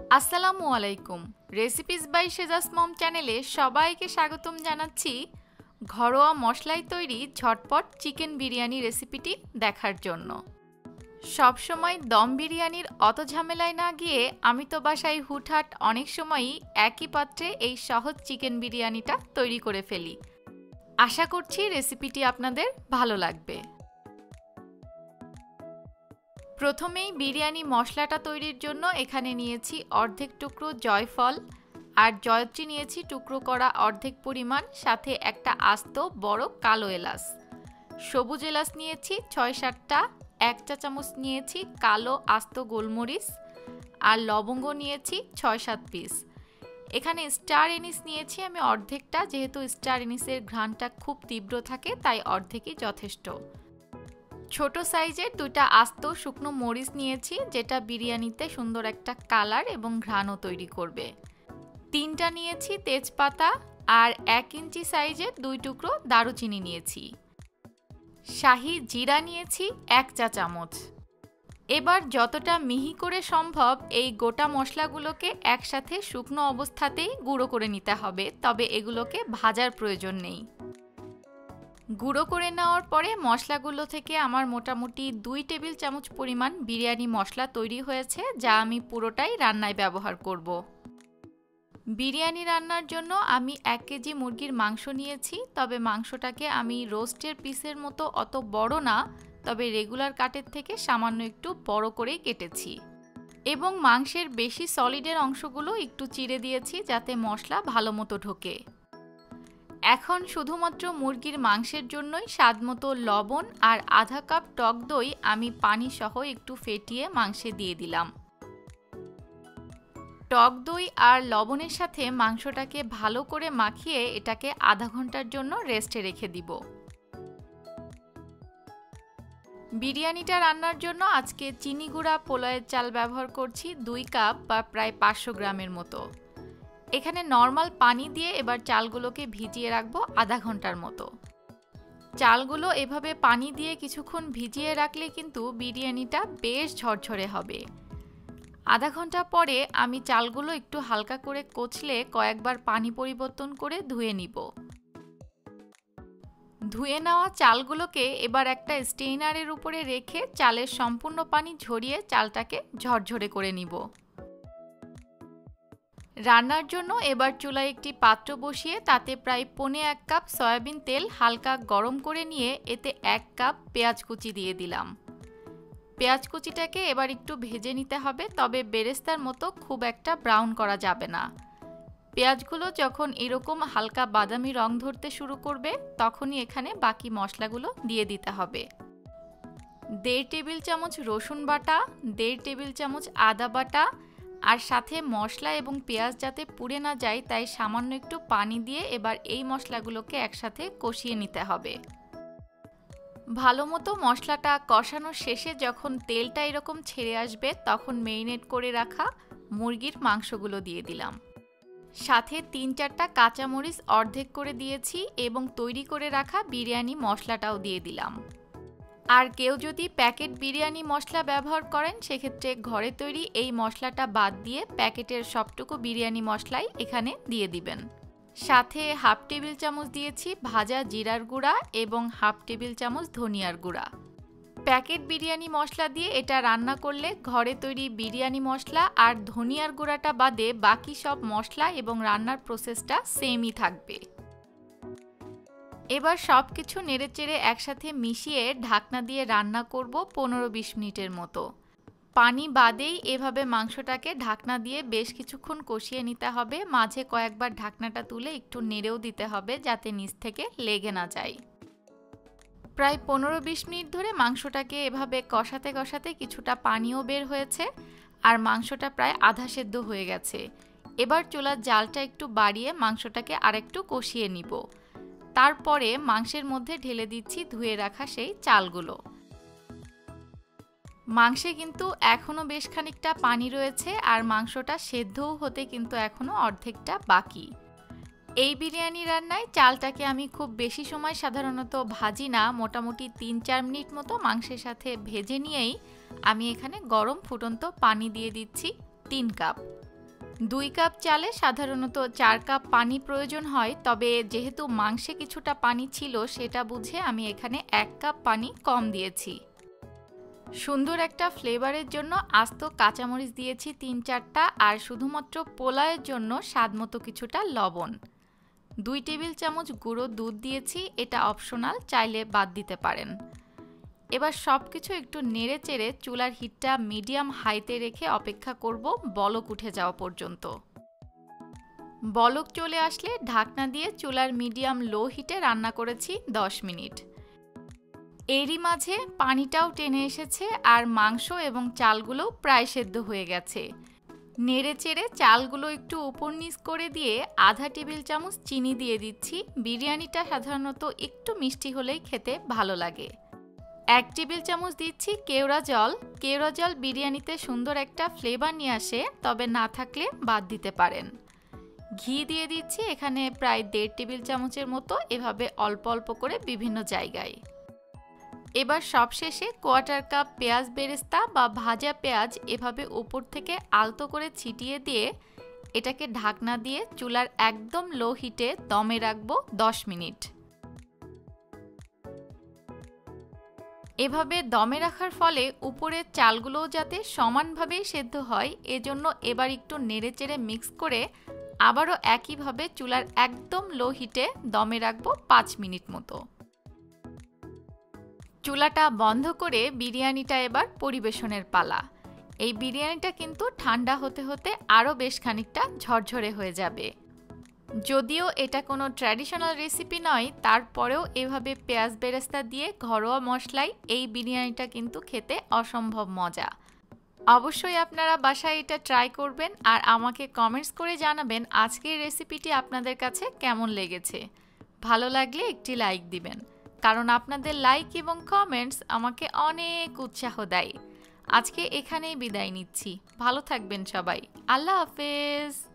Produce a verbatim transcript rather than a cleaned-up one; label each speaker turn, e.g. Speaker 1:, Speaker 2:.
Speaker 1: আসসালামু আলাইকুম। Recipes by সেজাস মম চ্যানেলে সবাইকে স্বাগতম জানাচ্ছি ঘরোয়া মশলায় তৈরি ঝটপট চিকেন বিরিয়ানি রেসিপিটি দেখার জন্য। সবসময় দম বিরিয়ানির অত ঝামেলায় না গিয়ে আমি তো বাসায় হুটহাট অনেক সময়ই একই পাত্রে এই সহজ চিকেন বিরিয়ানিটা তৈরি করে ফেলি। আশা করছি রেসিপিটি আপনাদের ভালো লাগবে। প্রথমেই বিরিয়ানি মশলাটা তৈরির জন্য এখানে নিয়েছি অর্ধেক টুকরো জয়ফল আর জয়ত্রী নিয়েছি টুকরো করা অর্ধেক পরিমাণ, সাথে একটা আস্ত বড় কালো এলাচ। সবুজ এলাচ নিয়েছি ছয় সাতটা, এক চা চামচ নিয়েছি কালো আস্ত গোলমরিচ আর লবঙ্গ নিয়েছি ছয় সাত পিস। এখানে স্টার এনিস নিয়েছি আমি অর্ধেকটা, যেহেতু স্টার এনিসের ঘ্রাণটা খুব তীব্র থাকে তাই অর্ধেকই যথেষ্ট। ছোট সাইজের দুইটা আস্ত শুকনো মরিচ নিয়েছি, যেটা বিরিয়ানিতে সুন্দর একটা কালার এবং ঘ্রাণও তৈরি করবে। তিনটা নিয়েছি তেজপাতা আর এক ইঞ্চি সাইজের দুই টুকরো দারুচিনি নিয়েছি। শাহি জিরা নিয়েছি এক চা চামচ। এবার যতটা মিহি করে সম্ভব এই গোটা মশলাগুলোকে একসাথে শুকনো অবস্থাতেই গুঁড়ো করে নিতে হবে, তবে এগুলোকে ভাজার প্রয়োজন নেই। গুঁড়ো করে নেওয়ার পরে মশলাগুলো থেকে আমার মোটামুটি দুই টেবিল চামচ পরিমাণ বিরিয়ানি মশলা তৈরি হয়েছে, যা আমি পুরোটাই রান্নায় ব্যবহার করব। বিরিয়ানি রান্নার জন্য আমি এক কেজি মুরগির মাংস নিয়েছি, তবে মাংসটাকে আমি রোস্টের পিসের মতো অত বড় না, তবে রেগুলার কাটের থেকে সামান্য একটু বড় করেই কেটেছি এবং মাংসের বেশি সলিডের অংশগুলো একটু চিড়ে দিয়েছি যাতে মশলা ভালো মতো ঢোকে। এখন শুধুমাত্র মুরগির মাংসের জন্যই স্বাদমতো লবণ আর আধা কাপ টক দই আমি পানি সহ একটু ফেটিয়ে মাংসে দিয়ে দিলাম। টক দই আর লবণের সাথে মাংসটাকে ভালো করে মাখিয়ে এটাকে আধা ঘন্টার জন্য রেস্টে রেখে দিব। বিরিয়ানিটা রান্নার জন্য আজকে চিনি গুঁড়া পোলাওয়ের চাল ব্যবহার করছি দুই কাপ বা প্রায় পাঁচশো গ্রামের মতো। এখানে নর্মাল পানি দিয়ে এবার চালগুলোকে ভিজিয়ে রাখবো আধা ঘন্টার মতো। চালগুলো এভাবে পানি দিয়ে কিছুক্ষণ ভিজিয়ে রাখলে কিন্তু বিরিয়ানিটা বেশ ঝরঝরে হবে। আধা ঘন্টা পরে আমি চালগুলো একটু হালকা করে কচলে কয়েকবার পানি পরিবর্তন করে ধুয়ে নিব। ধুয়ে নেওয়া চালগুলোকে এবার একটা স্টেইনারের উপরে রেখে চালের সম্পূর্ণ পানি ঝরিয়ে চালটাকে ঝরঝরে করে নিব। রান্নার জন্য এবার চুলায় একটি পাত্র বসিয়ে তাতে প্রায় পৌনে এক কাপ সয়াবিন তেল হালকা গরম করে নিয়ে এতে এক কাপ পেঁয়াজ কুচি দিয়ে দিলাম। পেঁয়াজ কুচিটাকে এবার একটু ভেজে নিতে হবে, তবে বেরেস্তার মতো খুব একটা ব্রাউন করা যাবে না। পেঁয়াজগুলো যখন এরকম হালকা বাদামি রং ধরতে শুরু করবে তখনই এখানে বাকি মশলাগুলো দিয়ে দিতে হবে। দেড় টেবিল চামচ রসুন বাটা, দেড় টেবিল চামচ আদা বাটা আর সাথে মশলা এবং পেঁয়াজ যাতে পুড়ে না যায় তাই সামান্য একটু পানি দিয়ে এবার এই মশলাগুলোকে একসাথে কষিয়ে নিতে হবে। ভালো মতো মশলাটা কষানোর শেষে যখন তেলটা এরকম ছেড়ে আসবে তখন মেরিনেট করে রাখা মুরগির মাংসগুলো দিয়ে দিলাম। সাথে তিন চারটা কাঁচামরিচ অর্ধেক করে দিয়েছি এবং তৈরি করে রাখা বিরিয়ানি মশলাটাও দিয়ে দিলাম। আর কেউ যদি প্যাকেট বিরিয়ানি মশলা ব্যবহার করেন সেক্ষেত্রে ঘরে তৈরি এই মশলাটা বাদ দিয়ে প্যাকেটের সবটুকু বিরিয়ানি মশলাই এখানে দিয়ে দিবেন। সাথে হাফ টেবিল চামচ দিয়েছি ভাজা জিরার গুঁড়া এবং হাফ টেবিল চামচ ধনিয়ার গুঁড়া। প্যাকেট বিরিয়ানি মশলা দিয়ে এটা রান্না করলে ঘরে তৈরি বিরিয়ানি মশলা আর ধনিয়ার গুঁড়াটা বাদে বাকি সব মশলা এবং রান্নার প্রসেসটা সেমই থাকবে। এবার সব কিছু নেড়েচেড়ে একসাথে মিশিয়ে ঢাকনা দিয়ে রান্না করব পনেরো বিশ মিনিটের মতো। পানি বাদেই এভাবে মাংসটাকে ঢাকনা দিয়ে বেশ কিছুক্ষণ কষিয়ে নিতে হবে। মাঝে কয়েকবার ঢাকনাটা তুলে একটু নেড়েও দিতে হবে যাতে নিচ থেকে লেগে না যায়। প্রায় পনেরো বিশ মিনিট ধরে মাংসটাকে এভাবে কষাতে কষাতে কিছুটা পানিও বের হয়েছে আর মাংসটা প্রায় আধা সেদ্ধ হয়ে গেছে। এবার চুলার জালটা একটু বাড়িয়ে মাংসটাকে আরেকটু কষিয়ে নিব। তারপরে মাংসের মধ্যে ঢেলে দিচ্ছি ধুয়ে রাখা সেই চালগুলো। মাংসে কিন্তু এখনো বেশ খানিকটা পানি রয়েছে আর মাংসটা সেদ্ধও হতে কিন্তু এখনো অর্ধেকটা বাকি। এই বিরিয়ানি রান্নায় চালটাকে আমি খুব বেশি সময় সাধারণত ভাজি না, মোটামুটি তিন চার মিনিট মতো মাংসের সাথে ভেজে নিয়েই আমি এখানে গরম ফুটন্ত পানি দিয়ে দিচ্ছি তিন কাপ। দুই কাপ চালে সাধারণত চার কাপ পানি প্রয়োজন হয়, তবে যেহেতু মাংসে কিছুটা পানি ছিল সেটা বুঝে আমি এখানে এক কাপ পানি কম দিয়েছি। সুন্দর একটা ফ্লেভারের জন্য আস্ত কাঁচামরিচ দিয়েছি তিন চারটা, আর শুধুমাত্র পোলাওয়ের জন্য স্বাদমতো কিছুটা লবণ। দুই টেবিল চামচ গুঁড়ো দুধ দিয়েছি, এটা অপশনাল, চাইলে বাদ দিতে পারেন। এবার সব কিছু একটু নেড়ে চেড়ে চুলার হিটটা মিডিয়াম হাইতে রেখে অপেক্ষা করব বলক উঠে যাওয়া পর্যন্ত। বলক চলে আসলে ঢাকনা দিয়ে চুলার মিডিয়াম লো হিটে রান্না করেছি দশ মিনিট। এরই মাঝে পানিটাও টেনে এসেছে আর মাংস এবং চালগুলো প্রায় সেদ্ধ হয়ে গেছে। নেড়ে চেড়ে চালগুলো একটু উপর নিচ করে দিয়ে আধা টেবিল চামচ চিনি দিয়ে দিচ্ছি। বিরিয়ানিটা সাধারণত একটু মিষ্টি হলেই খেতে ভালো লাগে। এক টেবিল চামচ দিচ্ছি কেওড়া জল। কেওড়া জল বিরিয়ানিতে সুন্দর একটা ফ্লেভার নিয়ে আসে, তবে না থাকলে বাদ দিতে পারেন। ঘি দিয়ে দিচ্ছি এখানে প্রায় দেড় টেবিল চামচের মতো, এভাবে অল্প অল্প করে বিভিন্ন জায়গায়। এবার সবশেষে কোয়ার্টার কাপ পেঁয়াজ বেরেস্তা বা ভাজা পেঁয়াজ এভাবে উপর থেকে আলতো করে ছিটিয়ে দিয়ে এটাকে ঢাকনা দিয়ে চুলার একদম লো হিটে দমে রাখবো দশ মিনিট। এভাবে দমে রাখার ফলে উপরের চালগুলোও যাতে সমানভাবে সেদ্ধ হয়, এজন্য এবার একটু নেড়েচেড়ে মিক্স করে আবারও একইভাবে চুলার একদম লো হিটে দমে রাখবো পাঁচ মিনিট মতো। চুলাটা বন্ধ করে বিরিয়ানিটা এবার পরিবেশনের পালা। এই বিরিয়ানিটা কিন্তু ঠান্ডা হতে হতে আরও বেশ খানিকটা ঝরঝরে হয়ে যাবে। যদিও এটা কোনো ট্র্যাডিশনাল রেসিপি নয়, তারপরেও এভাবে পেঁয়াজ বেরেস্তা দিয়ে ঘরোয়া মশলায় এই বিরিয়ানিটা কিন্তু খেতে অসম্ভব মজা। অবশ্যই আপনারা বাসায় এটা ট্রাই করবেন আর আমাকে কমেন্টস করে জানাবেন আজকের রেসিপিটি আপনাদের কাছে কেমন লেগেছে। ভালো লাগলে একটি লাইক দিবেন, কারণ আপনাদের লাইক এবং কমেন্টস আমাকে অনেক উৎসাহ দেয়। আজকে এখানেই বিদায় নিচ্ছি। ভালো থাকবেন সবাই। আল্লাহ হাফেজ।